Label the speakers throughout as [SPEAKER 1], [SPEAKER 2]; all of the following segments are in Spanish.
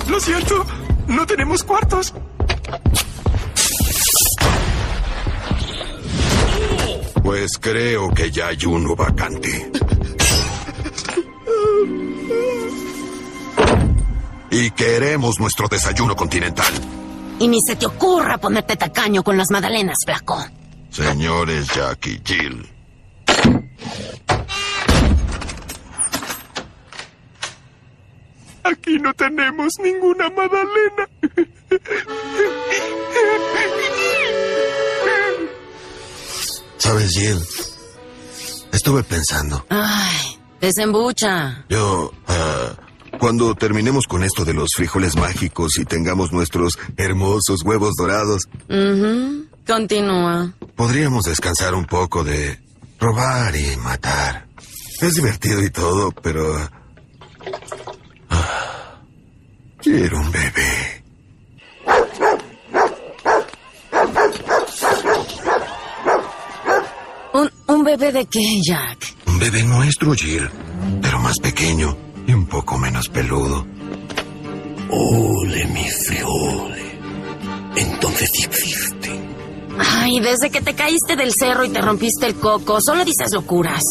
[SPEAKER 1] Lo siento, no tenemos cuartos.
[SPEAKER 2] Pues creo que ya hay uno vacante. Y queremos nuestro desayuno continental.
[SPEAKER 3] Y ni se te ocurra ponerte tacaño con las magdalenas, flaco.
[SPEAKER 2] Señores Jack y Jill.
[SPEAKER 1] Aquí no tenemos ninguna magdalena.
[SPEAKER 2] ¿Sabes, Jill? Estuve pensando.
[SPEAKER 3] Ay, desembucha.
[SPEAKER 2] Cuando terminemos con esto de los frijoles mágicos y tengamos nuestros hermosos huevos dorados,
[SPEAKER 3] Continúa.
[SPEAKER 2] podríamos descansar un poco de robar y matar. Es divertido y todo, pero... quiero un bebé.
[SPEAKER 3] ¿Un bebé de qué, Jack?
[SPEAKER 2] Un bebé nuestro, Jill, pero más pequeño y un poco menos peludo.
[SPEAKER 4] Ole, mi friole. Entonces sí existe.
[SPEAKER 3] Ay, desde que te caíste del cerro y te rompiste el coco, solo dices locuras.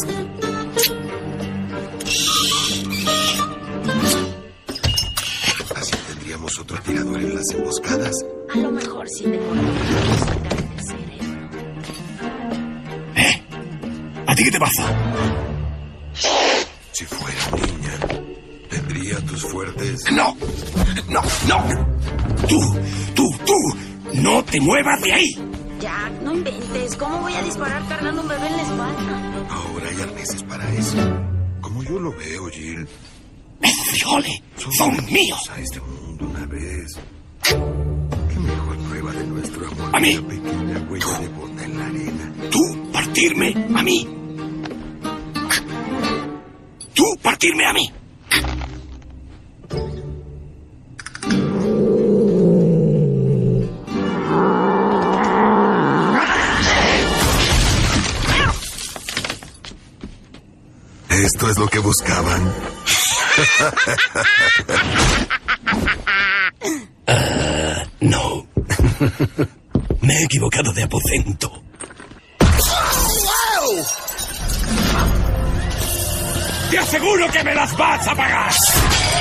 [SPEAKER 2] Así tendríamos otro tirador en las emboscadas.
[SPEAKER 3] A lo mejor sí te podemos sacar el cerebro.
[SPEAKER 4] ¿A ti qué te pasa?
[SPEAKER 2] Si fuera niña, tendría tus fuertes...
[SPEAKER 4] ¡No! ¡No! ¡No! ¡Tú! ¡No te muevas de ahí!
[SPEAKER 3] Jack, no inventes. ¿Cómo voy a disparar cargando un bebé en la espalda?
[SPEAKER 2] Ahora hay arneses para eso. Como yo lo veo, Jill.
[SPEAKER 4] ¡Es friole! ¡Son míos!
[SPEAKER 2] A este mundo una vez. Qué mejor prueba de nuestro amor.
[SPEAKER 4] A mí.
[SPEAKER 2] Una pequeña huella de bota en la arena.
[SPEAKER 4] ¡Tú partirme a mí! ¡Tú partirme a mí!
[SPEAKER 2] ¿Esto es lo que buscaban?
[SPEAKER 4] No. Me he equivocado de aposento. ¡Te aseguro que me las vas a pagar!